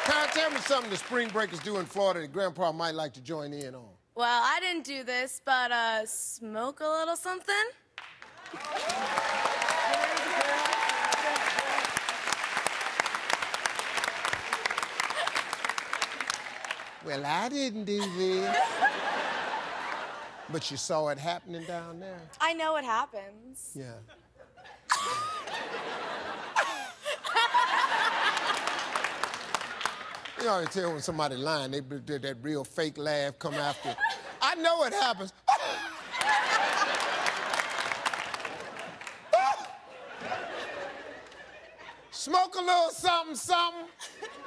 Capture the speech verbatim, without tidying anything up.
Karen, tell me something the spring breakers do in Florida that Grandpa might like to join in on. Well, I didn't do this, but uh, smoke a little something? Well, I didn't do this. But you saw it happening down there? I know what happens. Yeah. You always tell when somebody lying, they did that real fake laugh come after. I know it happens. Smoke a little something, something.